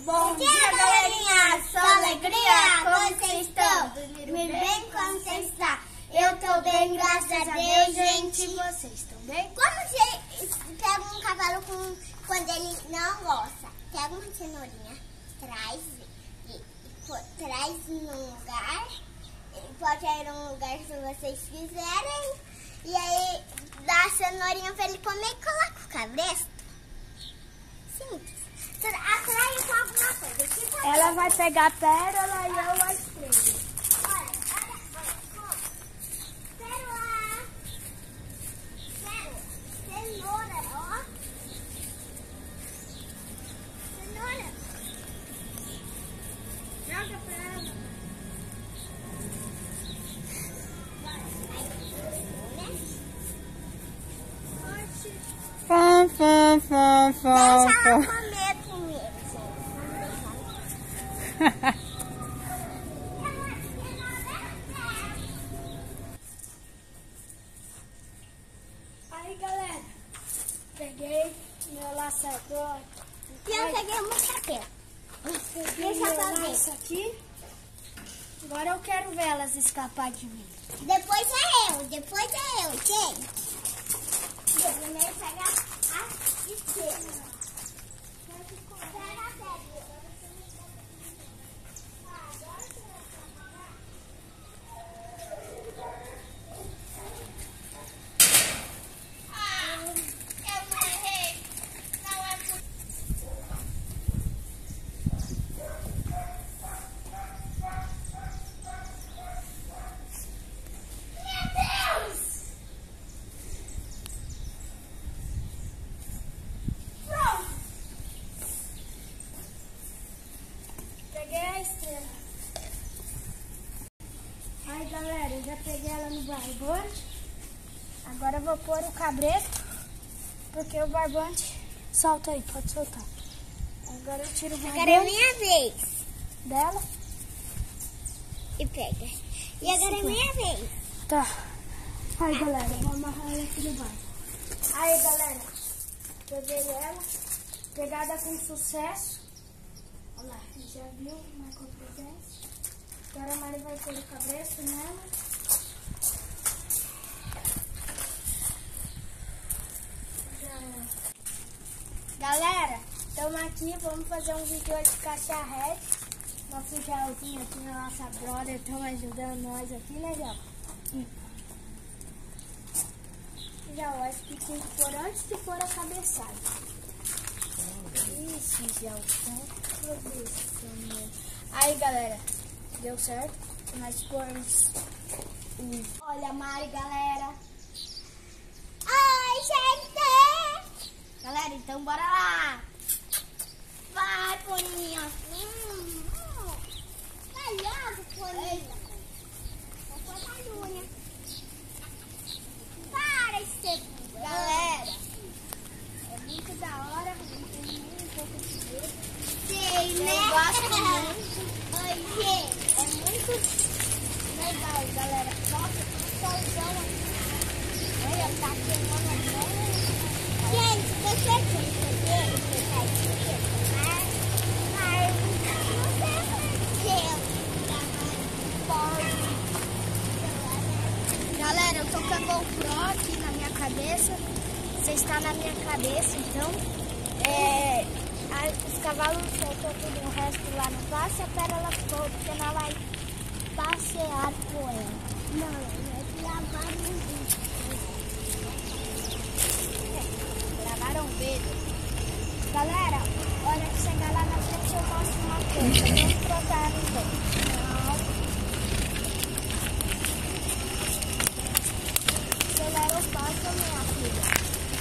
Bom dia, galerinha! Sua alegria! Como vocês estão? Me bem? Como você está? Eu tô bem, graças a Deus, gente. Vocês estão bem? Como você pega um cavalo quando ele não gosta? Pega uma cenourinha, traz num lugar, pode ir num lugar se vocês quiserem, e aí dá a cenourinha pra ele comer e coloca o cabresto. Simples. Atrai com alguma coisa. Tipo ela vai pegar a pérola e eu a estrela. Olha. Pérola. Cenoura, ó. Cenoura. Joga pra ela. Deixa ela comer primeiro, gente. Aí, galera, peguei meu laçador. E eu peguei o meu chapéu. Peguei meu laço aqui. Agora eu quero ver elas escapar de mim. Depois é eu, gente. Eu primeiro pegar a esquerda. Peguei a estrela. Aí, galera, eu já peguei ela no barbante. Agora eu vou pôr o cabresto, porque o barbante... Solta aí, pode soltar. Agora eu tiro o barbante. Agora é minha vez. Dela. E pega. E agora é minha vez. Tá. Aí, galera, eu vou amarrar ela aqui no barco. Aí, galera, peguei ela. Pegada com sucesso. Olha lá, já viu? Marcou presença. Agora a Mari vai pôr o cabresto nela. Galera, estamos aqui, vamos fazer um vídeo hoje de cacharrete. Nosso Gelzinho aqui na nossa brother estão ajudando nós aqui, né, Gel? Já acho que tem que pôr antes de pôr a cabeçada. Isso, Gel. Aí, galera, deu certo. Nós pomos. Olha a Mari, galera. Ai, gente! Galera, então bora lá. Vai, Poninha. Vai logo, Poninha. Vou pôr a unha. Para, Esteban. Galera, É muito da hora, tem um pouco de medo. sei, né? Eu gosto muito. Oi, gente. É muito legal, galera. Nossa, que solzão aqui. Olha, tá queimando a mão. Gente, você tem que você tá aqui, mas não sei o que. Galera, eu tô com a GoPro aqui na minha cabeça. Você está na minha cabeça, então. Os cavalos soltou tudo, o resto lá no passe, a pérola ficou, porque ela vai passear com ela. Não, vai gravar um vídeo. Gravaram vídeo. Galera, hora que chegar lá na frente eu mostro uma coisa. Vamos trocar os dois. Acelera o passo, minha filha.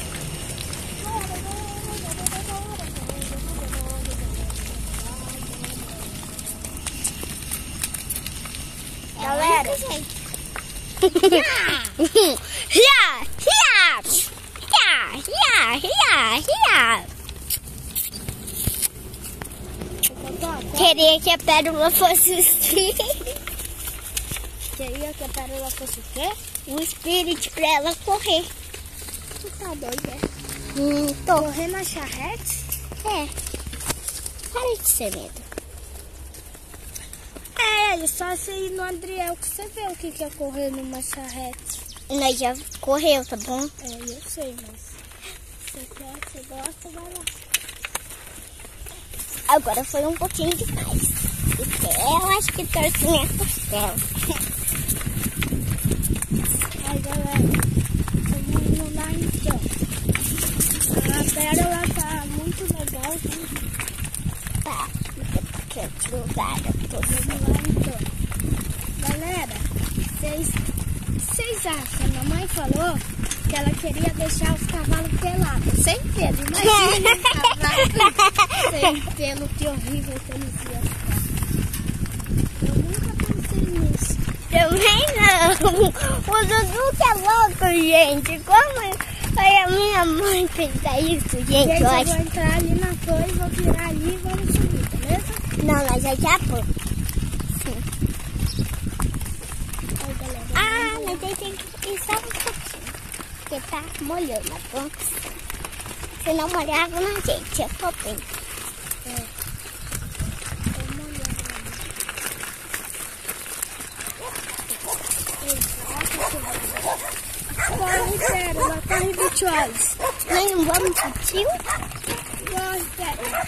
Galera, queria que a pérola fosse o espírito. queria que a pérola fosse o quê? O espírito pra ela correr. Tu tá doida? Correr na charrete? É. Peraí. de ser medo. É só você ir no Adriel que você vê o que é correr numa charrete. Nós já correu, tá bom? É, eu sei, mas você quer, você gosta, vai lá. Agora foi um pouquinho demais. Porque eu acho que torce minha costela. Aí, galera, vamos lá então. A pérola tá muito legal, viu? Tá, porque eu te lugar, eu tô Vamos lá então. Galera, vocês acham? A mamãe falou que ela queria deixar os cavalos pelados, sem pelo. Imagina um cavalo sem pelo, que horrível que eles iam ficar. Eu nunca pensei nisso. Também não. O Dudu que é louco, gente. Como foi a minha mãe pensar isso, gente? Gente, Eu eu acho... vou entrar ali na torre, vou virar ali e vamos subir, beleza? Não, nós já já foi. Sim. Aí, galera. Ah, mas aí tem que ir só um pouquinho. Porque tá molhando, tá bom? Se não molhava na gente, eu tô bem. Corre, Pérola, corre, Bitcholes. Nós não vamos pro tio? Corre, Pérola.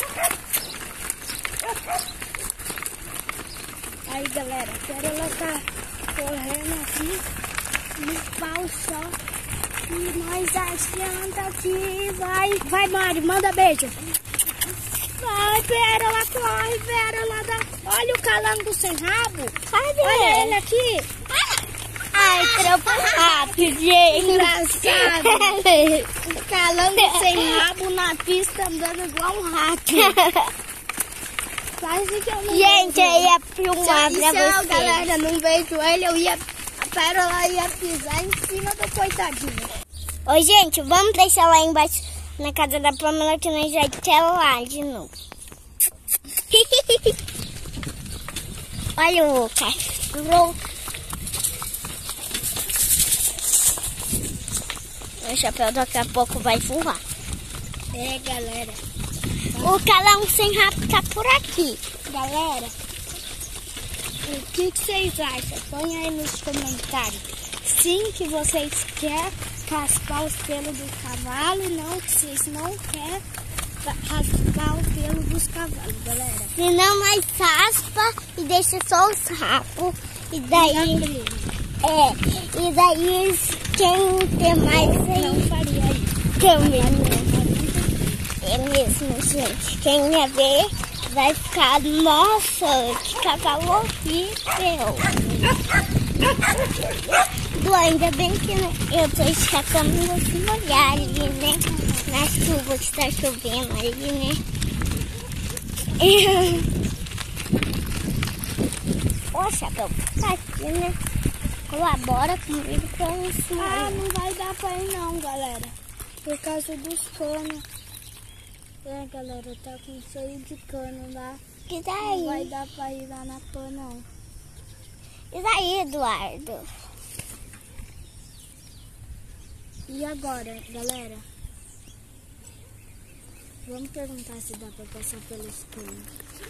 Aí, galera, a Pérola tá correndo aqui no pau só. E nós achando aqui. Vai, Mari, manda beijo. Vai, Pérola, corre, Pérola. Olha o calango sem rabo. Cadê? Olha ele aqui. Ai, tropa rápido, gente. Engraçado. O calango sem rabo na pista andando igual um rato. Quase que eu não Gente, vejo. eu ia filmar Se pra eu, vocês. galera, não vejo ele, a Pérola ia pisar em cima do coitadinho. Ô, gente, vamos deixar lá embaixo na casa da Pamela que nós já quer lá de novo. Olha o cachorro. O chapéu daqui a pouco vai voar. É, galera. O calão sem rabo tá por aqui. Galera, o que vocês acham? Põe aí nos comentários. Sim, que vocês querem raspar os pelos do cavalo e não que vocês não querem raspar o pelo dos cavalos, galera. Se não, nós raspa e deixa só os rabos. E daí... e daí quem tem mais aí... Não faria isso. Também. É mesmo, gente. Quem ia ver vai ficar... Nossa, que cavalo horrível. Ainda bem que eu tô escapando desse lugar ali, né? Na chuva que tá chovendo ali, né? Poxa, eu tá aqui, né? Colabora comigo pra eu ensinar. Ah, não vai dar pra ir não, galera. Por causa dos canos. É, galera, tá com cheio de cano lá. E daí? Não vai dar pra ir lá na pã, não. E daí, Eduardo? E agora, galera? Vamos perguntar se dá pra passar pelos canos.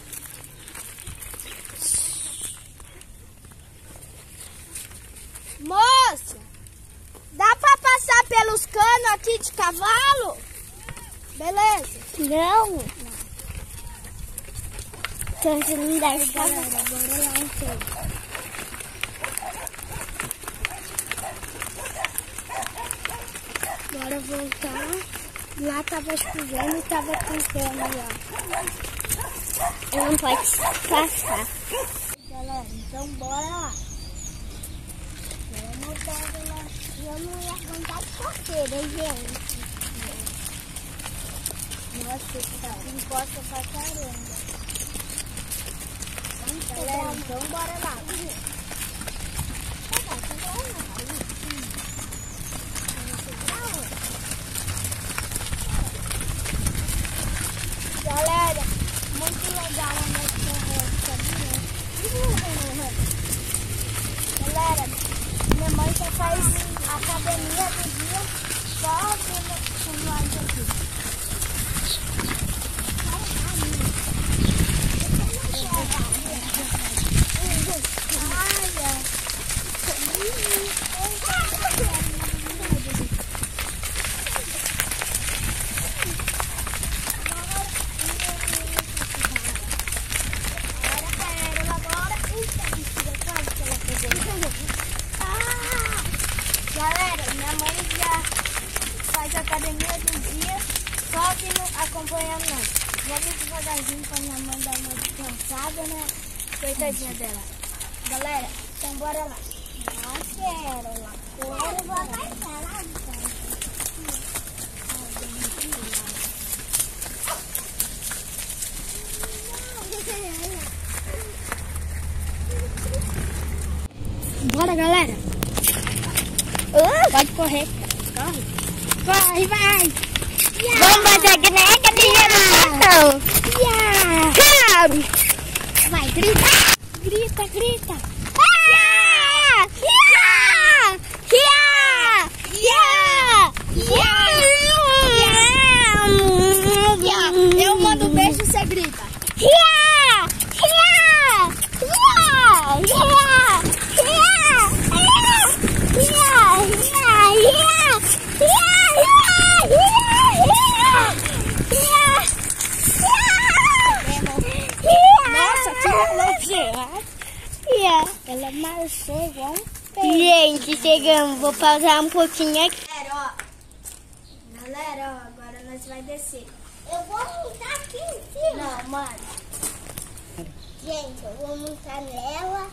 Moça! Dá pra passar pelos canos aqui de cavalo? Beleza? Não. Então, se não dá pra... Galera, bora lá então. Bora voltar. Lá tava chovendo e tava cantando lá. Não pode passar. Galera, então bora lá. Eu não ia aguentar de coceira, gente. Nossa, tá encosta pra caramba. Galera, então bora lá. Galera, muito legal a nossa reta, sabia? Galera, minha mãe já faz academia do dia só com nós aqui. devagarzinho pra minha mãe dar uma descansada, né? Coitadinha dela. Galera, então bora lá. Não quero lá. Eu vou apertar lá. Bora, galera. Pode correr. Corre. Corre, vai. Yeah. Vamos fazer que nem a academia do Natal. Vai, grita. Grita, grita. Eu mando um beijo e você grita. Nossa, ela marchou igual um peixe. Gente, chegamos. Vou pausar um pouquinho aqui. Galera, ó, agora nós vai descer. Eu vou montar aqui em cima. Não, mano. Gente, eu vou montar nela.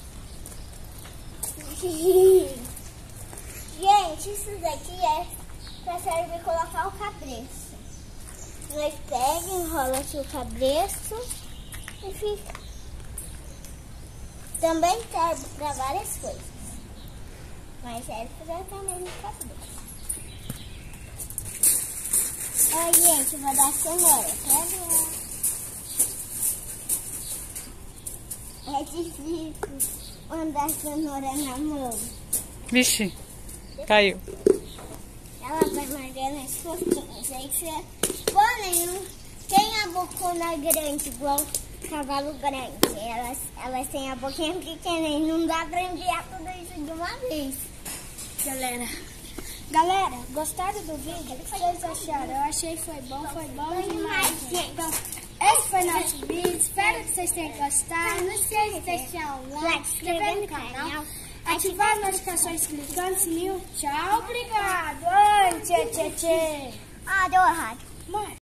Gente, isso daqui é pra servir colocar o cabresto. Nós pega, enrola aqui o cabresto e fica. Também serve para várias coisas, mas serve para também no cabresto. Ó, gente, vou dar cenoura, é difícil andar cenoura na mão. Vixe, caiu. Ela vai mordendo as fofinhas. Aí você põe, tem a bocona grande, igual cavalo grande. Elas têm a boquinha pequena e não dá pra enviar tudo isso de uma vez. Galera, gostaram do vídeo? O que vocês acharam? Eu achei que foi bom demais. Então, esse foi nosso vídeo. Espero que vocês tenham gostado. Não esqueça de deixar um like, se inscrever no canal, ativar as notificações clicando no sininho. Tchau, obrigado. Oi, tchê. Ah, deu errado. Mãe.